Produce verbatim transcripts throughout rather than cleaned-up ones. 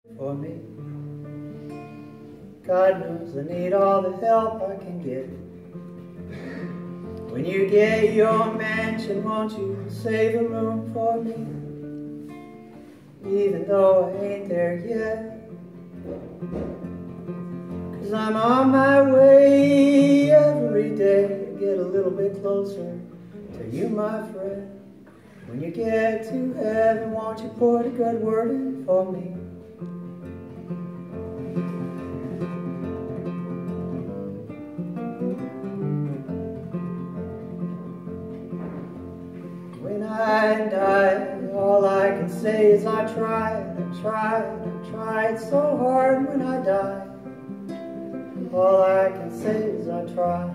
for me. God knows I need all the help I can get. When you get your mansion, won't you save a room for me? Even though I ain't there yet, 'cause I'm on my way every day to get a little bit closer to you, my friend. When you get to heaven, won't you put a good word in for me? When I die, all I can say is I tried, I tried, I tried so hard when I die. All I can say is I tried.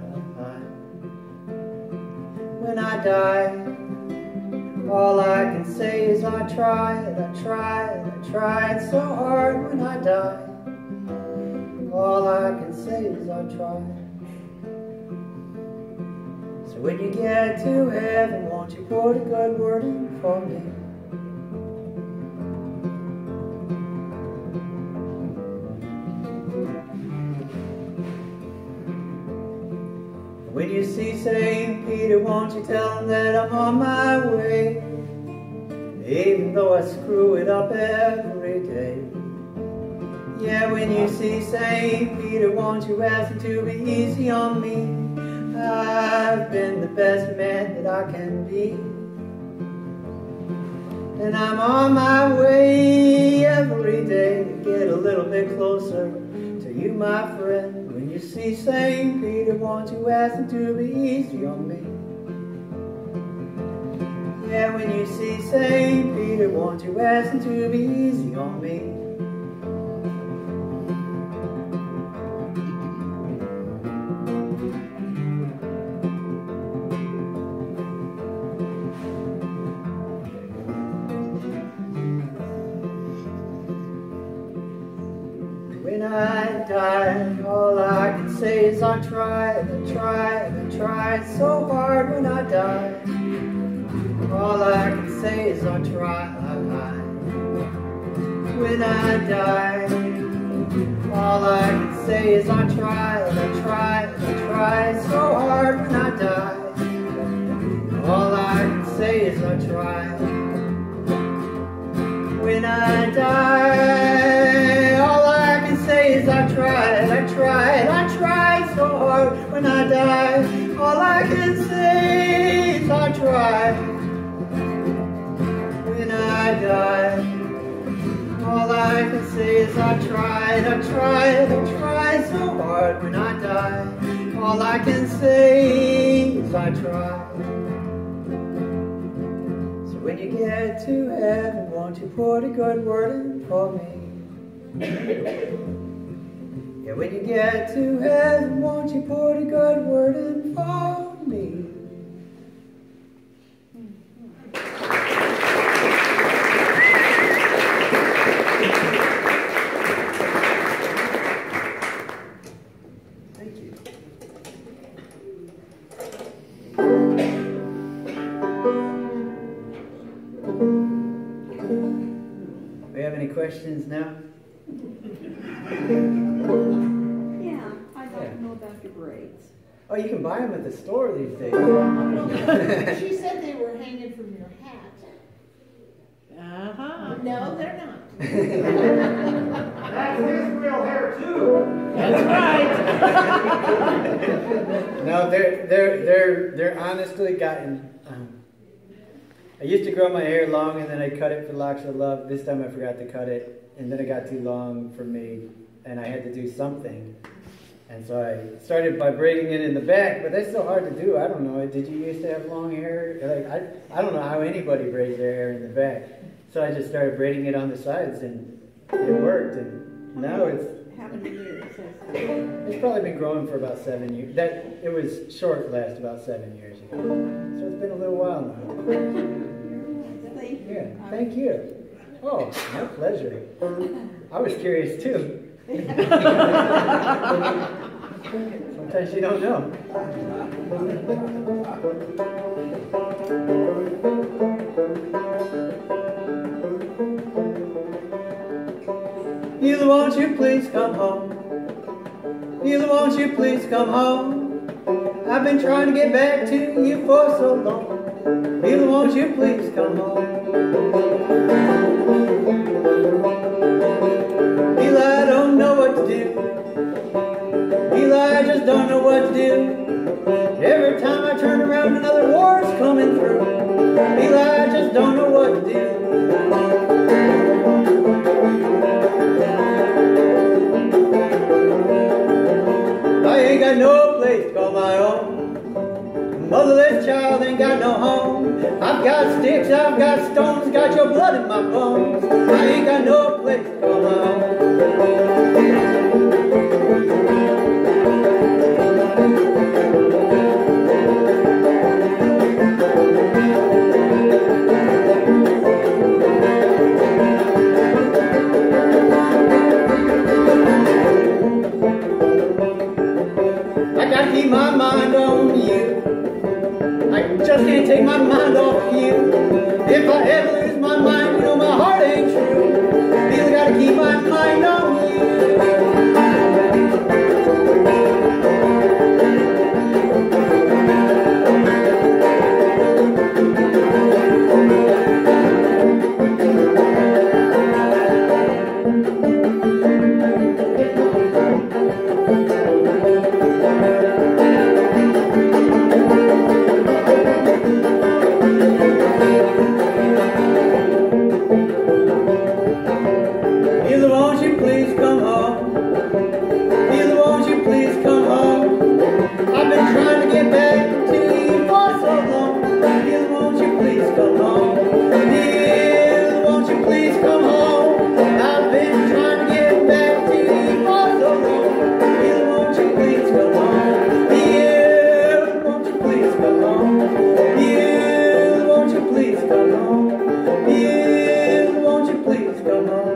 When I die, all I can say is I tried, I tried, I tried so hard when I die. All I can say is I tried. So when you get to heaven, won't you put a good word in for me? When you see Saint Peter, won't you tell him that I'm on my way, even though I screw it up every day. Yeah, when you see Saint Peter, won't you ask him to be easy on me? I've been the best man that I can be, and I'm on my way every day to get a little bit closer to you, my friend. When you see Saint Peter, won't you ask him to be easy on me? Yeah, when you see Saint Peter, won't you ask him to be easy on me? When I die, all I can say is I tried, I tried, I tried so hard when I die. All I can say is I tried. When I die, all I can say is I tried, I tried, I tried so hard when I die. All I can say is I tried. When I die, all I can say is I tried, I tried, I tried so hard when I die. All I can say is I tried. When I die, all I can say is I tried, I tried, I tried so hard when I die. All I can say is I tried. So when you get to heaven, won't you put a good word in for me? Yeah, when you get to heaven, won't you put a good word in for me? Thank you. Do we have any questions now? Yeah, I'd like to know about your braids. Oh, you can buy them at the store these days. She said they were hanging from your hat. Uh-huh. No, they're not. That's his real hair too. That's right. No, they're they're they're they're honestly gotten. Um, I used to grow my hair long, and then I cut it for Locks of Love. This time I forgot to cut it, and then it got too long for me, and I had to do something. And so I started by braiding it in the back, but that's so hard to do. I don't know. Did you used to have long hair? Like I I don't know how anybody braids their hair in the back. So I just started braiding it on the sides, and it worked. And now it's How many years? it's probably been growing for about seven years. That it was short last about seven years ago. So it's been a little while now. Yeah, thank you. Oh, my pleasure. I was curious too. Sometimes you don't know. Beulah, won't you please come home? Beulah, won't you please come home? I've been trying to get back to you for so long. Beulah, won't you please come home? Beulah, I don't know what to do. Beulah, I just don't know what to do. Every time I turn around, another war's coming through. Beulah, I just don't know what to do. I ain't got no place to call my own. Motherless child ain't got no home. I've got sticks, I've got stones, got your blood in my bones. I ain't got no place to call my own. I gotta keep my mind on you. I just can't take my mind off you. If I ever lose my mind, you know my heart ain't true. Still gotta keep my mind on you. Beulah, won't you please come home? Beulah, won't you please come home? I've been trying to get back to you for so long. Beulah, won't you please come home? Beulah, won't you please come home? I've been trying to get back to you for so long. Beulah, won't you please come home? Beulah, won't you please come home? Beulah, won't you please come home? Beulah, won't you please come home?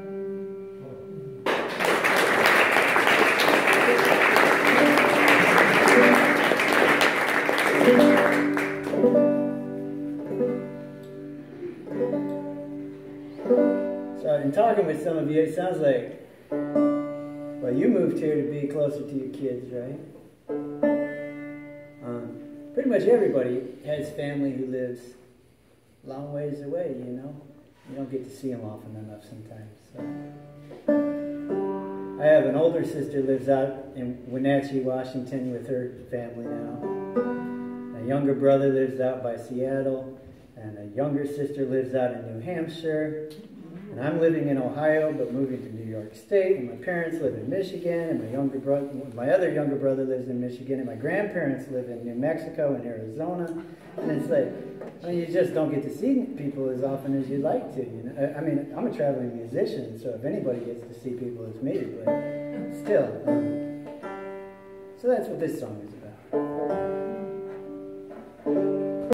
So in talking with some of you, it sounds like, well, you moved here to be closer to your kids, right? Um, pretty much everybody has family who lives a long ways away, you know? You don't get to see them often enough sometimes. So. I have an older sister who lives out in Wenatchee, Washington with her family now. A younger brother lives out by Seattle, and a younger sister lives out in New Hampshire. And I'm living in Ohio, but moving to New York State. And my parents live in Michigan, and my younger brother, my other younger brother lives in Michigan, and my grandparents live in New Mexico and Arizona. And it's like, I mean, you just don't get to see people as often as you'd like to. You know, I mean, I'm a traveling musician, so if anybody gets to see people, it's me. But still, um, so that's what this song is about.